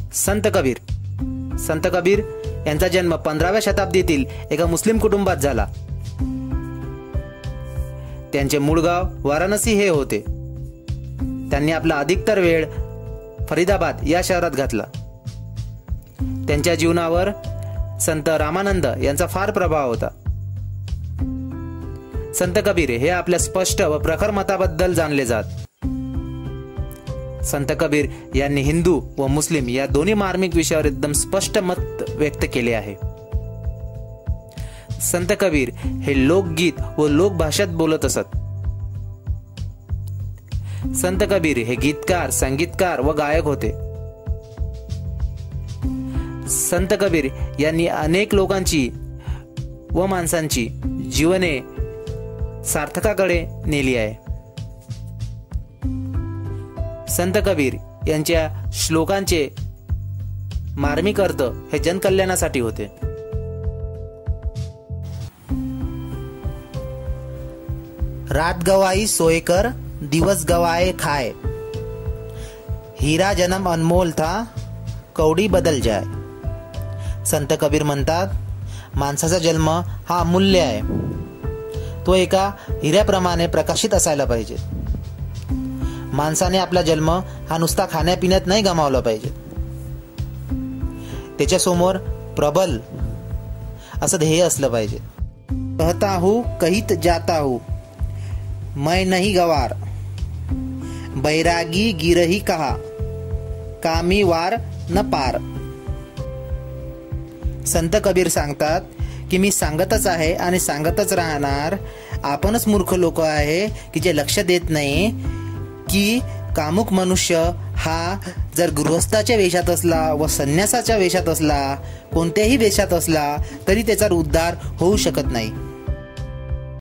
संत कबीर. संत कबीर यांचा जन्म 15व्या शताब्दीतील एका मुस्लिम कुटुंबात झाला. त्यांचे मूळ गाव वाराणसी हे होते. त्यांनी आपला अधिकतर वेळ फरीदाबाद या शहरात घातला. त्यांच्या जीवनावर संत रामानंद यांचा फार प्रभाव होता. संत कबीर हे आपल्या स्पष्ट व प्रखर मताबद्दल जाणले जात. संत कबीर यांनी हिंदू व मुस्लिम या दोन्ही मार्मिक विषयावर एकदम स्पष्ट मत व्यक्त केले आहे. संत कबीर हे लोकगीत व लोकभाषेत बोलत असत. संत कबीर हे गीतकार, संगीतकार व गायक होते. संत कबीर यांनी अनेक लोकांची व माणसांची जीवने सार्थकाकडे नेली आहे. संत कबीर यांच्या श्लोकांचे मार्मिक अर्थ हे जनकल्याणासाठी होते. रात गवाई सोयकर, दिवस गवाए खाए, हीरा जन्म अनमोल था, कवडी बदल जाय. संत कबीर म्हणतात, माणसाचा जन्म हा अमूल्य आहे. तो एका हिऱ्याप्रमाणे प्रकाशित असायला पाहिजे. माणसाने आपला जन्म हा नुसता खाण्यापिण्यात नाही गमावला पाहिजे. त्याच्यासमोर प्रबल असं ध्येय असलं पाहिजे. कहता हूँ कहित जाता हूँ, मैं नहीं गवार, बैरागी गिरही कहा, कामी वार न पार. संत कबीर सांगतात की मी सांगतच आहे आणि सांगतच राहणार. आपणच मूर्ख लोक आहे की जे लक्ष देत नाही की कामुक मनुष्य हा जर गृहस्थाच्या वेशात असला व संन्यासाच्या वेशात असला, कोणत्याही वेशात असला तरी त्याचा उद्धार होऊ शकत नाही.